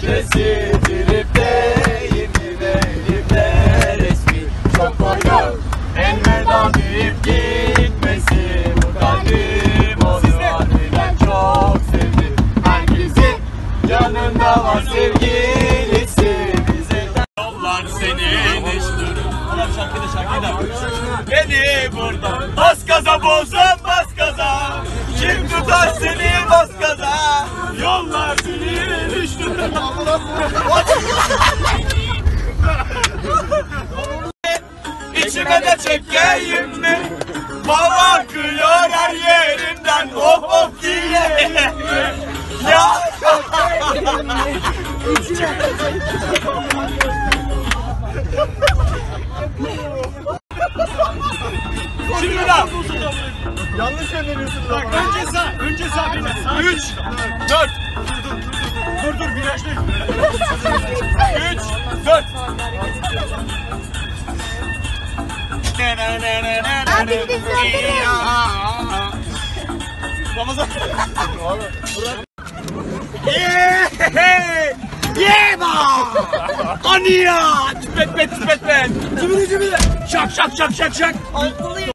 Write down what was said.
gecesi tripteyim yine elimde resmi çok koydum. Elveda deyip gitmesi bu kalbim onu harbiden çok sevdi. Herkesin yanında var sevgilisi bize yollar senin işlerin. Beni burada bas gaza bozan bas gaza. Kim tutar seni bas gaza. Yollar senin işlerin. İçime de çekeyim mi? Bal akıyor her yerimden. Oh oh diye. Ya. Şimdi lan. Yanlış öneriyorsun lan. Önce sağ. 3, 4. Dur virajlı. 3, 4. Abi bir de Ramazan. Yeba! Aniya! Tüpet. Cıbılı. Şak. Altılıyım.